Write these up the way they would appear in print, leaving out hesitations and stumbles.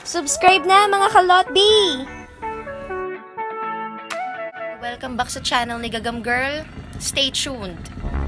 Subscribe na mga Ka-LotBi! Welcome back sa channel ni Gagam Girl. Stay tuned!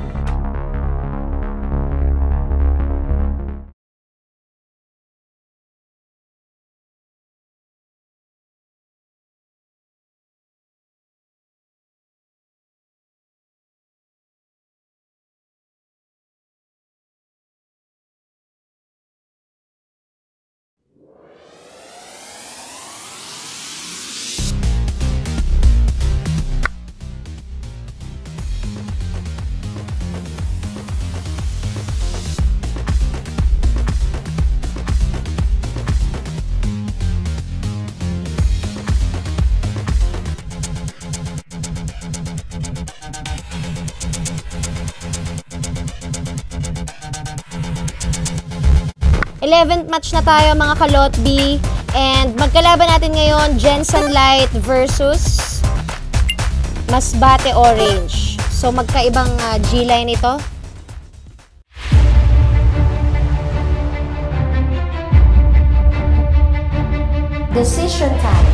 th match na tayo mga Ka-LotBi, and magkalaban natin ngayon Jensen Light versus Masbate Orange. So magkaibang G-line ito. Decision time.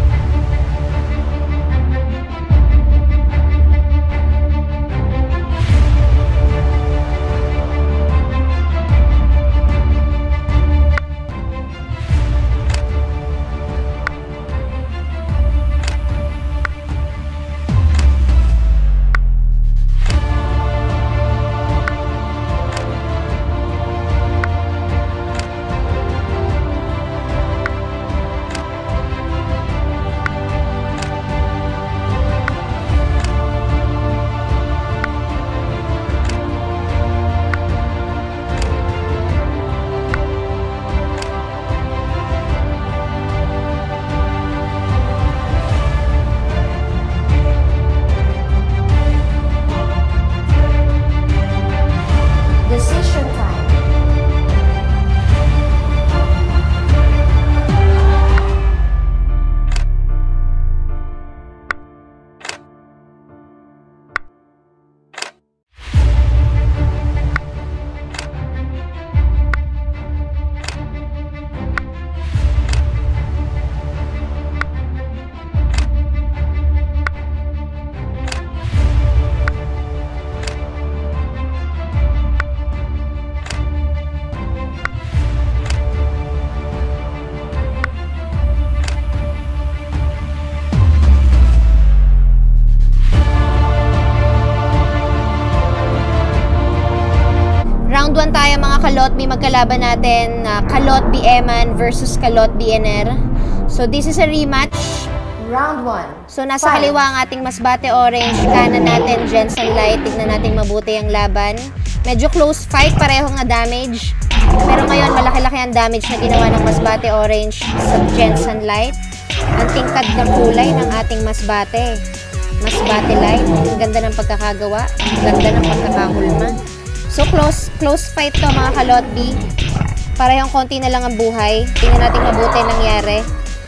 Round 1 tayo mga Ka-LotBi, magkalaban natin Ka-LotBi Emmanuel versus Ka-LotBi Ener. So this is a rematch. Round 1. So nasa kaliwa ang ating Masbate Orange, kanan natin Jensen Light. Tignan natin mabuti ang laban. Medyo close fight, pareho nga damage. Pero ngayon malaki-laki ang damage na ginawa ng Masbate Orange sa Jensen Light. Ang tingkad na kulay ng ating Masbate Light. Ang ganda ng pagkakagawa, ang ganda ng pagkakahulma. So close fight to mga Ka-LotBi. Parehong konti na lang ang buhay. Tingnan natin mabuti nangyari.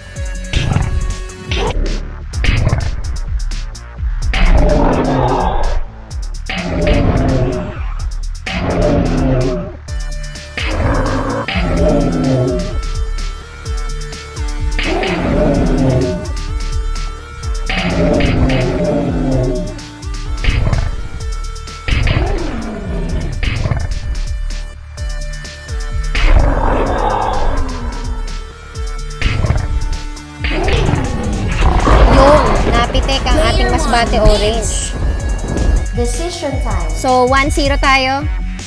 Napitek ang ating Masbate Orange. Decision time. So 1-0 tayo.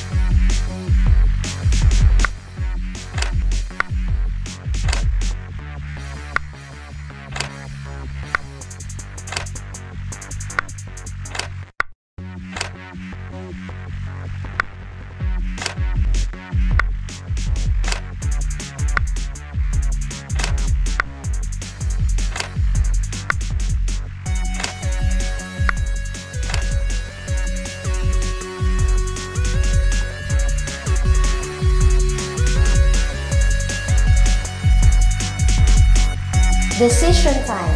Decision time.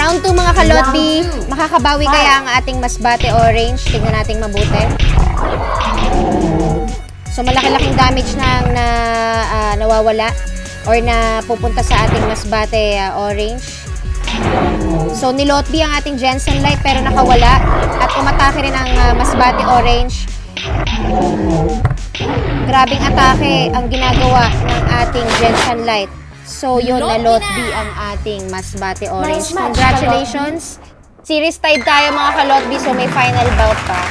Round 2 mga ka-LotBi. Makakabawi kaya ang ating Masbate Orange? Tingnan natin mabuti. So malaki-laking damage na nawawala or na pupunta sa ating Masbate Orange. So ni-LotBi ang ating Jensen Light pero nakawala at umatake rin ang Masbate Orange. Grabing atake ang ginagawa ng ating Jensen Light. So yun, na-LotBi ang ating Masbate Orange. Congratulations! Series tied tayo mga ka-LotBi, so may final bout pa.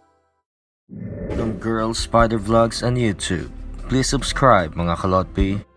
Girl Spider Vlogs on YouTube. Please subscribe mga ka-LotBi.